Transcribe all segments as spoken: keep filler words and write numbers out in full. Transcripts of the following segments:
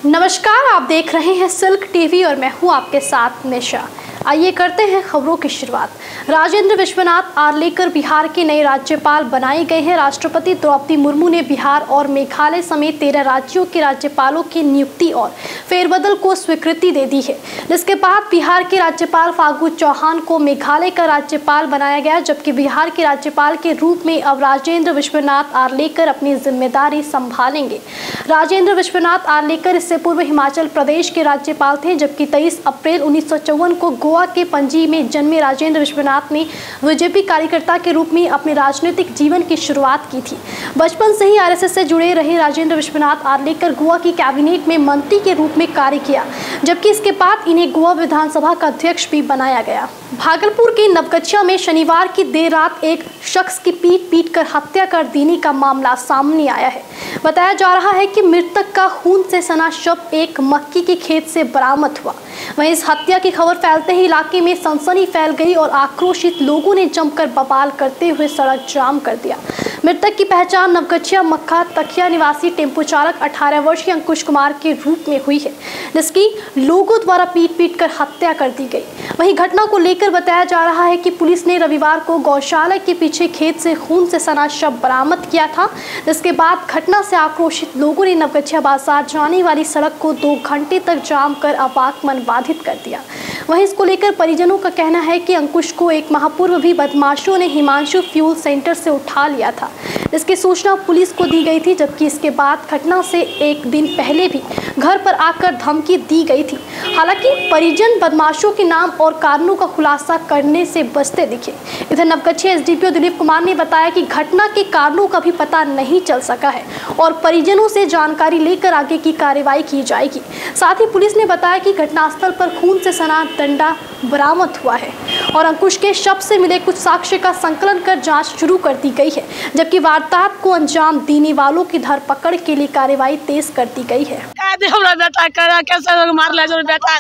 नमस्कार, आप देख रहे हैं सिल्क टीवी और मैं हूं आपके साथ निशा। आइए करते हैं खबरों की शुरुआत। राजेंद्र विश्वनाथ आर्लेकर बिहार के नए राज्यपाल बनाए गए हैं। राष्ट्रपति द्रौपदी मुर्मू ने बिहार और मेघालय समेत तेरह राज्यों के राज्यपालों की नियुक्ति और फेरबदल को स्वीकृति दे दी है, जिसके बाद बिहार के राज्यपाल फागू चौहान को मेघालय का राज्यपाल बनाया गया, जबकि बिहार के राज्यपाल के रूप में अब राजेंद्र विश्वनाथ आर्लेकर अपनी जिम्मेदारी संभालेंगे। राजेंद्र विश्वनाथ आर्लेकर इससे पूर्व हिमाचल प्रदेश के राज्यपाल थे, जबकि तेईस अप्रैल उन्नीस सौ चौवन को गोवा के पणजी में जन्मे राजेंद्र विश्वनाथ ने बीजेपी कार्यकर्ता के रूप में अपने राजनीतिक जीवन की शुरुआत की थी। बचपन से ही आरएसएस से जुड़े रहे राजेंद्र विश्वनाथ आर्लेकर गोवा की कैबिनेट में मंत्री के रूप में कार्य किया, जबकि इसके बाद इन्हें गोवा विधानसभा का अध्यक्ष भी बनाया गया। भागलपुर के नवगछिया में शनिवार की देर रात एक शख्स की पीट पीट कर हत्या कर देने का मामला सामने आया है। बताया जा रहा है कि मृतक का खून से सना शव एक मक्की के खेत से बरामद हुआ। वहीं इस हत्या की खबर फैलते ही इलाके में सनसनी फैल गई और आक्रोशित लोगों ने जमकर बवाल करते हुए सड़क जाम कर दिया। मृतक की पहचान नवगछिया मक्खा तखिया निवासी टेम्पो चालक अठारह वर्षीय अंकुश कुमार के रूप में हुई है, जिसकी लोगों द्वारा पीट पीट कर हत्या कर दी गई। वहीं घटना को लेकर बताया जा रहा है कि पुलिस ने रविवार को गौशाला के पीछे खेत से खून से सना शव बरामद किया था, जिसके बाद घटना से आक्रोशित लोगों ने नवगछिया बाजार जाने वाली सड़क को दो घंटे तक जाम कर आवागमन बाधित कर दिया। वहीं इसको लेकर परिजनों का कहना है कि अंकुश को एक माह पूर्व भी बदमाशों ने हिमांशु फ्यूल सेंटर से उठा लिया था, जिसकी सूचना पुलिस को दी गई थी, जबकि इसके बाद घटना से एक दिन पहले भी घर पर आकर धमकी दी गई थी। हालांकि परिजन बदमाशों के नाम और कारणों का खुलासा करने से बचते दिखे। इधर नवगछिया एसडीपीओ दिलीप कुमार ने बताया कि घटना के कारणों का भी पता नहीं चल सका है और परिजनों से जानकारी लेकर आगे की कार्रवाई की जाएगी। साथ ही पुलिस ने बताया कि घटनास्थल पर खून से सना डंडा बरामद हुआ है और अंकुश के शव से मिले कुछ साक्ष्य का संकलन कर जांच शुरू कर दी गई है, जबकि वारदात को अंजाम देने वालों की धरपकड़ के लिए कार्रवाई तेज कर दी गई है। बेटा करा कैसे मार ले जो बेटा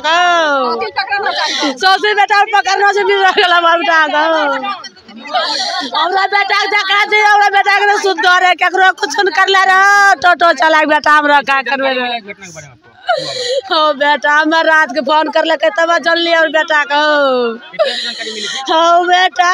को सोचे बेटा पकड़ना से भी रखला मार बेटा को हमरा बेटा जकरा दे हमरा बेटा के सुंदर है केकरो कुछ कर ले रे टोटो चला बेटा हमरा का करबे रे हो बेटा हम रात के फोन कर ले तब चल लिया और बेटा को हो बेटा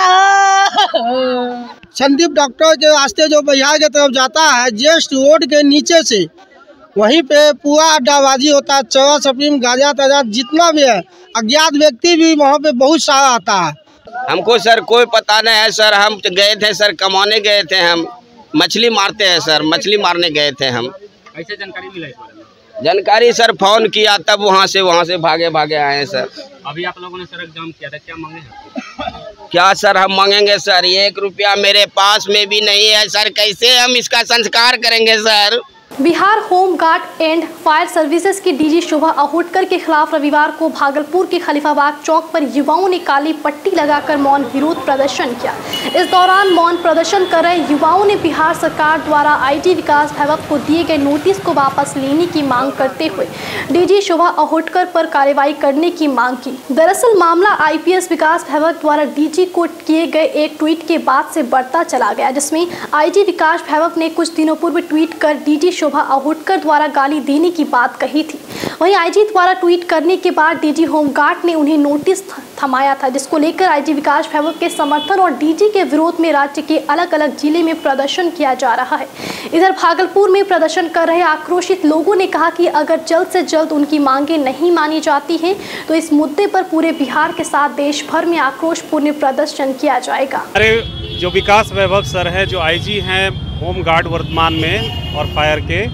संदीप डॉक्टर के रास्ते जो बिहार की तरफ जाता है, जस्ट रोड के नीचे से वहीं पे पूरा अड्डाबाजी होता है। चौरा सप्रीम गाजा ताजा जितना भी है, अज्ञात व्यक्ति भी वहाँ पे बहुत सारा आता है। हमको सर कोई पता नहीं है सर, हम गए थे सर, कमाने गए थे, हम मछली मारते हैं सर, मछली मारने गए थे हम। ऐसे जानकारी मिला है? जानकारी सर फोन किया तब वहाँ से वहाँ से भागे भागे आए हैं सर। अभी आप लोगों ने सड़क जाम किया था, क्या मांगे हैं? क्या सर हम मांगेंगे सर? एक रुपया मेरे पास में भी नहीं है सर, कैसे हम इसका संस्कार करेंगे sir? Bihar home guard and fire services की डीजी शोभा अहोटकर के खिलाफ रविवार को भागलपुर के खलीफाबाद चौक पर युवाओं ने काली पट्टी लगाकर मौन विरोध प्रदर्शन किया। इस दौरान मौन प्रदर्शन कर रहे युवाओं ने बिहार सरकार द्वारा आईटी विकास भैरव को दिए गए नोटिस को वापस लेने की मांग करते हुए डीजी शोभा अहोटकर पर कार्रवाई करने की मांग की। दरअसल मामला आईपीएस विकास भैरव द्वारा डीजी को किए गए एक ट्वीट के बाद से बढ़ता चला गया, जिसमें आईजी विकास भैरव ने कुछ दिनों पूर्व ट्वीट कर डीजी शोभा अहोटकर द्वारा गाली देने की बात कही थी। वहीं आईजी द्वारा ट्वीट करने के बाद डीजी होमगार्ड ने उन्हें नोटिस थमाया था, जिसको लेकर आईजी विकास भैरव के समर्थन और डीजी के विरोध में राज्य के अलग अलग जिले में प्रदर्शन किया जा रहा है। इधर भागलपुर में प्रदर्शन कर रहे आक्रोशित लोगों ने कहा कि अगर जल्द से जल्द उनकी मांगे नहीं मानी जाती हैं तो इस मुद्दे पर पूरे बिहार के साथ देश भर में आक्रोशपूर्ण प्रदर्शन किया जाएगा। अरे जो विकास वैभव सर है, जो आईजी हैं होम गार्ड वर्तमान में और फायर के,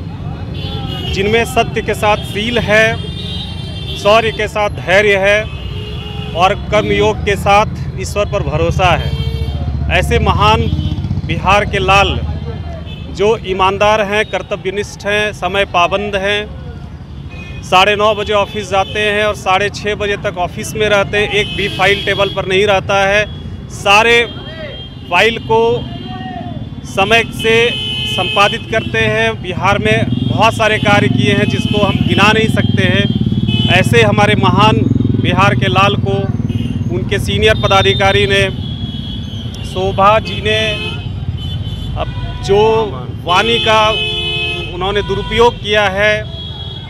जिनमें सत्य के साथ सील है, शौर्य के साथ धैर्य है और कर्मयोग के साथ ईश्वर पर भरोसा है, ऐसे महान बिहार के लाल जो ईमानदार हैं, कर्तव्यनिष्ठ हैं, समय पाबंद हैं, साढ़े नौ बजे ऑफिस जाते हैं और साढ़े छः बजे तक ऑफिस में रहते हैं, एक भी फाइल टेबल पर नहीं रहता है, सारे फाइल को समय से संपादित करते हैं। बिहार में बहुत सारे कार्य किए हैं जिसको हम गिना नहीं सकते हैं। ऐसे हमारे महान बिहार के लाल को उनके सीनियर पदाधिकारी ने, शोभा जी ने, अब जो वाणी का उन्होंने दुरुपयोग किया है,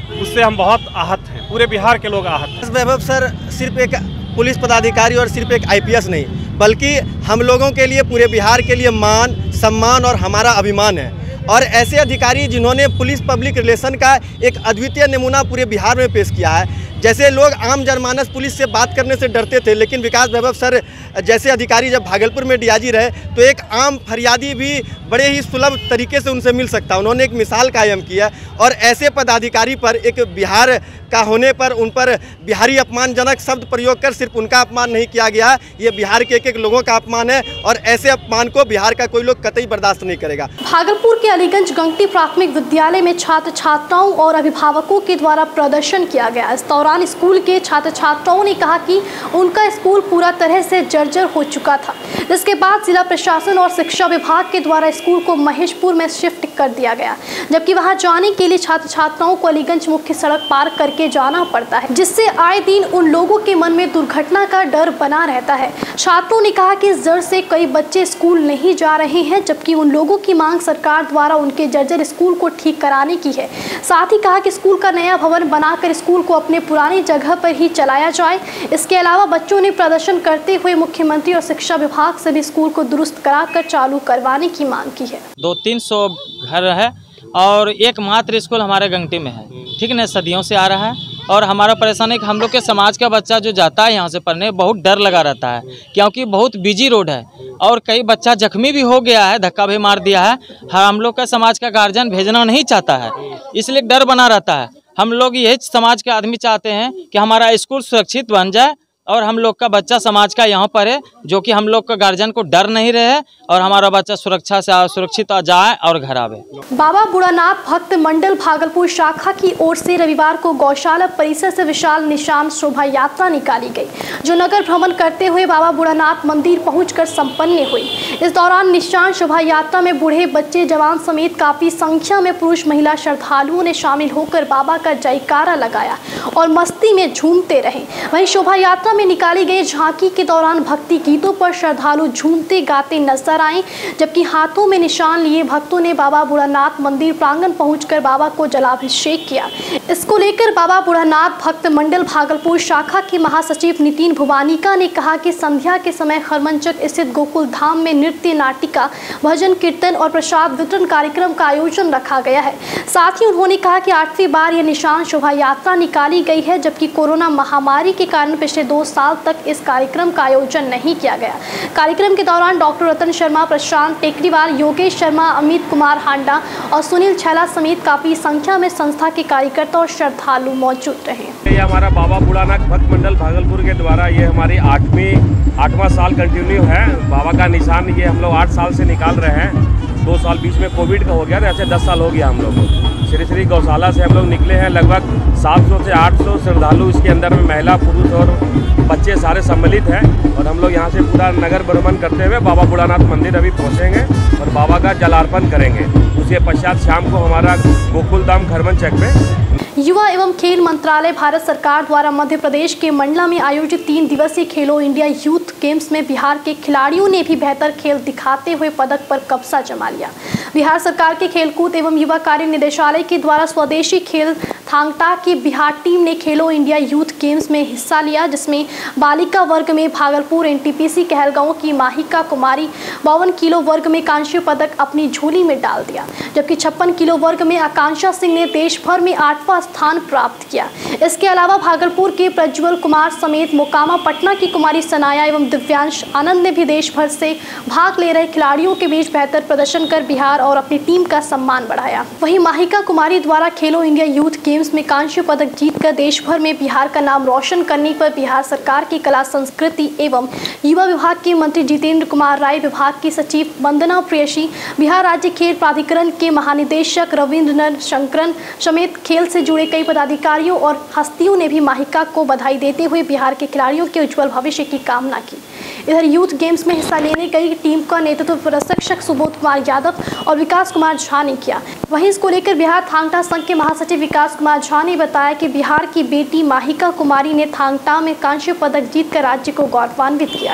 उससे हम बहुत आहत हैं, पूरे बिहार के लोग आहत हैं। वैभव सर सिर्फ एक पुलिस पदाधिकारी और सिर्फ एक आई पी एस नहीं, बल्कि हम लोगों के लिए, पूरे बिहार के लिए मान, सम्मान और हमारा अभिमान है। और ऐसे अधिकारी जिन्होंने पुलिस पब्लिक रिलेशन का एक अद्वितीय नमूना पूरे बिहार में पेश किया है। जैसे लोग आम जनमानस पुलिस से बात करने से डरते थे, लेकिन विकास वैभव सर जैसे अधिकारी जब भागलपुर में डी आई जी रहे तो एक आम फरियादी भी बड़े ही सुलभ तरीके से उनसे मिल सकता है। उन्होंने एक मिसाल कायम किया और ऐसे पदाधिकारी पर, एक बिहार का होने पर उन पर बिहारी अपमानजनक शब्द प्रयोग कर सिर्फ उनका अपमान नहीं किया गया, ये बिहार के एक एक लोगों का अपमान है और ऐसे अपमान को बिहार का कोई लोग कतई बर्दाश्त नहीं करेगा। भागलपुर के अलीगंज गंगटी प्राथमिक विद्यालय में छात्र छात्राओं और अभिभावकों के द्वारा प्रदर्शन किया गया। इस दौरान स्कूल के छात्र छात्राओं ने कहा कि उनका स्कूल पूरा तरह से जर्जर हो चुका था, जिसके बाद जिला प्रशासन और शिक्षा विभाग के द्वारा स्कूल को महेशपुर में शिफ्ट कर दिया गया, जबकि वहां जाने के लिए छात्र छात्राओं को अलीगंज मुख्य सड़क पार करके जाना पड़ता है, जिससे आए दिन उन लोगों के मन में दुर्घटना का डर बना रहता है। छात्रों ने कहा कि इस डर से कई बच्चे स्कूल नहीं जा रहे हैं, जबकि उन लोगों की मांग सरकार द्वारा उनके जर्जर स्कूल को ठीक कराने की है। साथ ही कहा कि स्कूल का नया भवन बनाकर स्कूल को अपने पुरानी जगह पर ही चलाया जाए। इसके अलावा बच्चों ने प्रदर्शन करते हुए मुख्यमंत्री और शिक्षा विभाग से भी स्कूल को दुरुस्त कराकर चालू करवाने की मांग की है। दो तीन सौ घर है और एकमात्र स्कूल हमारे गंगटी में है, ठीक है, सदियों से आ रहा है। और हमारा परेशानी है कि हम लोग के समाज का बच्चा जो जाता है यहाँ से पढ़ने, बहुत डर लगा रहता है, क्योंकि बहुत बिजी रोड है और कई बच्चा जख्मी भी हो गया है, धक्का भी मार दिया है। हम लोग का समाज का गार्जियन भेजना नहीं चाहता है, इसलिए डर बना रहता है। हम लोग यही समाज के आदमी चाहते हैं कि हमारा स्कूल सुरक्षित बन जाए और हम लोग का बच्चा समाज का यहाँ पर है, जो कि हम लोग का गार्जियन को डर नहीं रहे और हमारा बच्चा सुरक्षा से सुरक्षित जाए और घर आवे। बाबा बुढ़ानाथ भक्त मंडल भागलपुर शाखा की ओर से रविवार को गौशाला परिसर से विशाल निशान शोभा यात्रा निकाली गई, जो नगर भ्रमण करते हुए बाबा बुढ़ानाथ मंदिर पहुंचकर संपन्न हुई। इस दौरान निशान शोभा यात्रा में बूढ़े, बच्चे, जवान समेत काफी संख्या में पुरुष महिला श्रद्धालुओं ने शामिल होकर बाबा का जयकारा लगाया और मस्ती में झूमते रहे। वहीं शोभा यात्रा में निकाली गई झांकी के दौरान भक्ति गीतों पर श्रद्धालु झूमते गाते नजर आए, जबकि हाथों में निशान लिए भक्तों ने बाबा बुढ़ानाथ मंदिर प्रांगण पहुंचकर बाबा को जलाभिषेक किया। इसको लेकर बाबा बुढ़ानाथ भक्त मंडल भागलपुर शाखा के महासचिव नितिन भुवानिका ने कहा कि संध्या के समय खरमंचक स्थित गोकुल धाम में नृत्य, नाटिका, भजन, कीर्तन और प्रसाद वितरण कार्यक्रम का आयोजन रखा गया है। साथ ही उन्होंने कहा कि आठवीं बार यह निशान शोभा यात्रा निकाली गई है, जबकि कोरोना महामारी के कारण पिछले दो साल तक इस कार्यक्रम का आयोजन नहीं किया गया। कार्यक्रम के दौरान डॉक्टर रतन शर्मा, प्रशांत टेकरीवाल, योगेश शर्मा, अमित कुमार हांडा और सुनील छैला समेत काफी संख्या में संस्था के कार्यकर्ता और श्रद्धालु मौजूद रहे। ये हमारा बाबा बुढ़ानाथ भक्त मंडल भागलपुर के द्वारा ये हमारी आठवीं आठवां साल कंटिन्यू है। बाबा का निशान ये हम लोग आठ साल से निकाल रहे हैं। दो साल बीच में कोविड का हो गया, तो ऐसे दस साल हो गया हम लोग को। श्री श्री गौशाला से हम लोग निकले हैं। लगभग सात सौ से आठ सौ श्रद्धालु इसके अंदर में महिला, पुरुष और बच्चे सारे सम्मिलित हैं। और हम लोग यहाँ से पूरा नगर भ्रमण करते हुए बाबा बुढ़ानाथ मंदिर अभी पहुँचेंगे और बाबा का जलार्पण करेंगे। उसके पश्चात शाम को हमारा गोकुल धाम खरमन चक में। युवा एवं खेल मंत्रालय भारत सरकार द्वारा मध्य प्रदेश के मंडला में आयोजित तीन दिवसीय खेलो इंडिया यूथ गेम्स में बिहार के खिलाड़ियों ने भी बेहतर खेल दिखाते हुए पदक पर कब्जा जमा लिया। बिहार सरकार के खेलकूद एवं युवा कार्य निदेशालय के द्वारा स्वदेशी खेल थांगटा की बिहार टीम ने खेलो इंडिया यूथ गेम्स में हिस्सा लिया, जिसमें बालिका वर्ग में भागलपुर एनटीपीसी कहलगांव की माहिका कुमारी बावन किलो वर्ग में कांस्य पदक अपनी झोली में डाल दिया, जबकि छप्पन किलो वर्ग में आकांक्षा सिंह ने देश भर में आठवां स्थान प्राप्त किया। इसके अलावा भागलपुर के प्रज्वल कुमार समेत मोकामा, पटना की कुमारी सनाया एवं दिव्यांश आनंद ने भी देश भर से भाग ले रहे खिलाड़ियों के बीच बेहतर प्रदर्शन कर बिहार और अपनी टीम का सम्मान बढ़ाया। वहीं माहिका कुमारी द्वारा खेलो इंडिया यूथ गेम्स में कांस्य पदक जीतकर देश भर में बिहार का नाम रोशन करने पर बिहार सरकार की कला संस्कृति एवं युवा विभाग के मंत्री जितेंद्र कुमार राय, विभाग की सचिव वंदना प्रेयसी, बिहार राज्य खेल प्राधिकरण के महानिदेशक रविंद्र शंकरन समेत खेल से जुड़े कई पदाधिकारियों और हस्तियों ने भी माहिका को बधाई देते हुए बिहार के खिलाड़ियों के उज्जवल भविष्य की कामना की। इधर यूथ गेम्स में हिस्सा लेने गई टीम का नेतृत्व प्रशिक्षक सुबोध कुमार यादव और विकास कुमार झा ने किया। वहीं इसको लेकर बिहार थांगटा संघ के महासचिव विकास कुमार झा ने बताया कि बिहार की बेटी माहिका कुमारी ने थांगटा में कांस्य पदक जीतकर राज्य को गौरवान्वित किया है।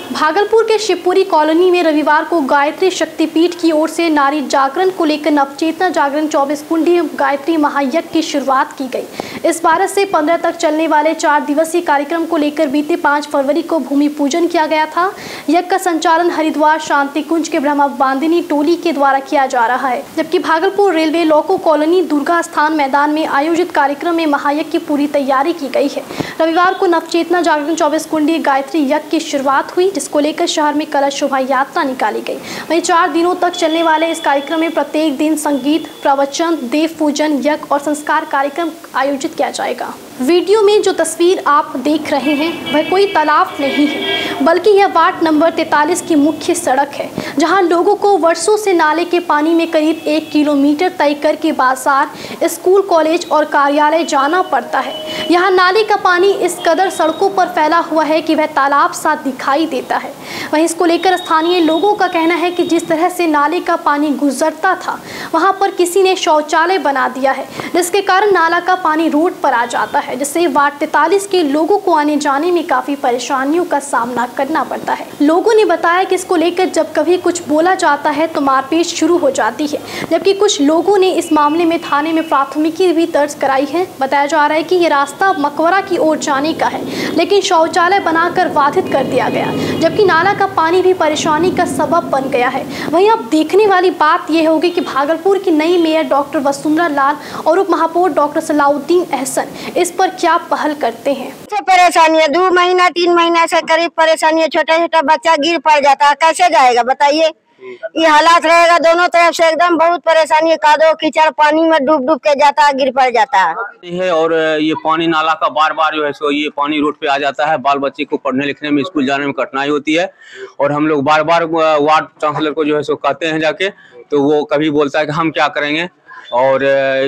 भागलपुर के शिवपुरी कॉलोनी में रविवार को गायत्री शक्तिपीठ की ओर से नारी जागरण को लेकर नवचेतना जागरण चौबीस कुंडी गायत्री महायज्ञ की शुरुआत की गई। इस बारह से पंद्रह तक चलने वाले चार दिवसीय कार्यक्रम को लेकर बीते पाँच फरवरी को भूमि पूजन किया गया था। यज्ञ का संचालन हरिद्वार शांति कुंज के ब्रह्मा बांदिनी टोली के द्वारा किया जा रहा है, जबकि Bhagalpur railway loco colony Durga Sthan मैदान में आयोजित कार्यक्रम में महायज्ञ की पूरी तैयारी की गई है। रविवार को नवचेतना जागरण चौबीस कुंडी गायत्री यज्ञ की शुरुआत हुई, जिसको लेकर शहर में कलश शोभा यात्रा निकाली गई। वहीं चार दिनों तक चलने वाले इस कार्यक्रम में प्रत्येक दिन संगीत, प्रवचन, देव पूजन, यज्ञ और संस्कार कार्यक्रम आयोजित किया जाएगा। वीडियो में जो तस्वीर आप देख रहे हैं वह कोई तालाब नहीं है, बल्कि यह वार्ड नंबर तैंतालीस की मुख्य सड़क है, जहां लोगों को वर्षों से नाले के पानी में करीब एक किलोमीटर तय करके बाजार, स्कूल, कॉलेज और कार्यालय जाना पड़ता है। यहाँ नाले का पानी इस कदर सड़कों पर फैला हुआ है कि वह तालाब सा दिखाई देता है। वहीं इसको लेकर स्थानीय लोगों का कहना है कि जिस तरह से नाले का पानी गुजरता था, वहाँ पर किसी ने शौचालय बना दिया है, जिसके कारण नाला का पानी रोड पर आ जाता है, जिससे वार्ड तैंतालीस के लोगों को आने जाने में काफी परेशानियों का सामना करना पड़ता है। लोगों ने बताया कि इसको लेकर जब कभी कुछ बोला जाता है तो मारपीट शुरू हो जाती है, जबकि कुछ लोगों ने इस मामले में थाने में प्राथमिकी भी दर्ज कराई है। बताया जा रहा है कि ये रास्ता मकबरा की ओर जाने का है, लेकिन शौचालय बनाकर बाधित कर दिया गया, जबकि नाला का पानी भी परेशानी का सबब बन गया है। वहीं अब देखने वाली बात यह होगी कि भागलपुर की नई मेयर डॉक्टर वसुंधरा लाल और उप महापौर डॉक्टर सलाउद्दीन एहसन इस पर क्या पहल करते हैं। परेशानी है, दो महीना तीन महीना से करीब परेशानी है। छोटा छोटा बच्चा गिर पड़ जाता है, कैसे जाएगा बताइए। ये हालात रहेगा दोनों तरफ से, एकदम बहुत परेशानी है। कादो कीचड़ पानी में डूब डूब के जाता है, गिर पड़ जाता है। और ये पानी नाला का बार बार जो है सो ये पानी रोड पे आ जाता है। बाल बच्चे को पढ़ने लिखने में, स्कूल जाने में कठिनाई होती है। और हम लोग बार बार वार्ड काउंसिलर को जो है सो कहते हैं जाके, तो वो कभी बोलता है कि हम क्या करेंगे, और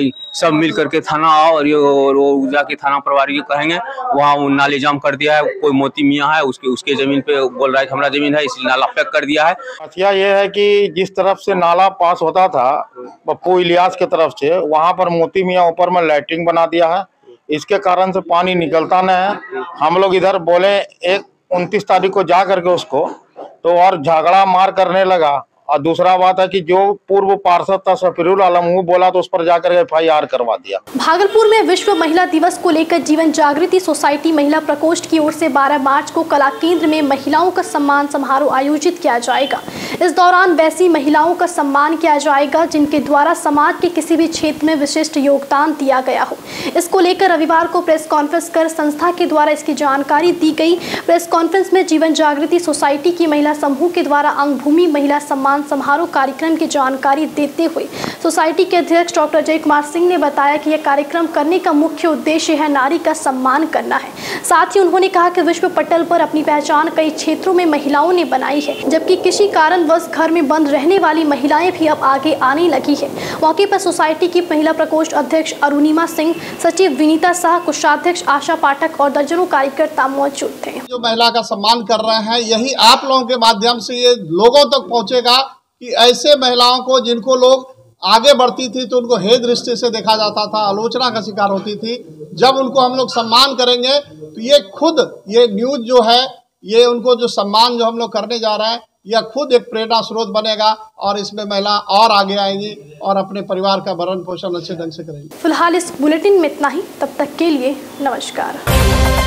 सब मिल करके थाना आओ और ये वो जाके थाना प्रभारी को कहेंगे। वहाँ वो नाले जाम कर दिया है। कोई मोती मियाँ है, उसके उसके जमीन पे बोल रहा है कि हमारा जमीन है, इसलिए नाला पैक कर दिया है। समस्या ये है कि जिस तरफ से नाला पास होता था पप्पू इलियास की तरफ से, वहाँ पर मोती मियाँ ऊपर में लाइटिंग बना दिया है। इसके कारण से पानी निकलता नहीं है। हम लोग इधर बोले एक उनतीस तारीख को जा करके उसको, तो और झगड़ा मार करने लगा। और दूसरा बात है कि जो पूर्व पार्षद था सफीरुल आलम, वो बोला तो उस पर जाकर एफ आई आर करवा दिया। भागलपुर में विश्व महिला दिवस को लेकर जीवन जागृति सोसाइटी महिला प्रकोष्ठ की ओर से बारह मार्च को कला केंद्र में महिलाओं का सम्मान समारोह आयोजित किया जाएगा। इस दौरान वैसी महिलाओं का सम्मान किया जाएगा जिनके द्वारा समाज के किसी भी क्षेत्र में विशिष्ट योगदान दिया गया हो। इसको लेकर रविवार को प्रेस कॉन्फ्रेंस कर संस्था के द्वारा इसकी जानकारी दी गई। प्रेस कॉन्फ्रेंस में जीवन जागृति सोसाइटी की महिला समूह के द्वारा अंगभूमि महिला सम्मान समारोह कार्यक्रम की जानकारी देते हुए सोसाइटी के अध्यक्ष डॉक्टर जय कुमार सिंह ने बताया कि यह कार्यक्रम करने का मुख्य उद्देश्य है नारी का सम्मान करना है। साथ ही उन्होंने कहा कि विश्व पटल पर अपनी पहचान कई क्षेत्रों में महिलाओं ने बनाई है, जबकि किसी कारणवश घर में बंद रहने वाली महिलाएं भी अब आगे आने लगी है। मौके पर सोसाइटी की महिला प्रकोष्ठ अध्यक्ष अरुणिमा सिंह, सचिव विनीता शाह, कोषाध्यक्ष आशा पाठक और दर्जनों कार्यकर्ता मौजूद थे। जो महिला का सम्मान कर रहे हैं, यही आप लोगों के माध्यम से ये लोगों तक पहुंचेगा कि ऐसे महिलाओं को जिनको लोग आगे बढ़ती थी तो उनको हेय दृष्टि से देखा जाता था, आलोचना का शिकार होती थी, जब उनको हम लोग सम्मान करेंगे तो ये खुद ये न्यूज जो है, ये उनको जो सम्मान जो हम लोग करने जा रहे हैं, यह खुद एक प्रेरणा स्रोत बनेगा और इसमें महिला और आगे आएंगी और अपने परिवार का भरण पोषण अच्छे ढंग से करेंगी। फिलहाल इस बुलेटिन में इतना ही। तब तक के लिए नमस्कार।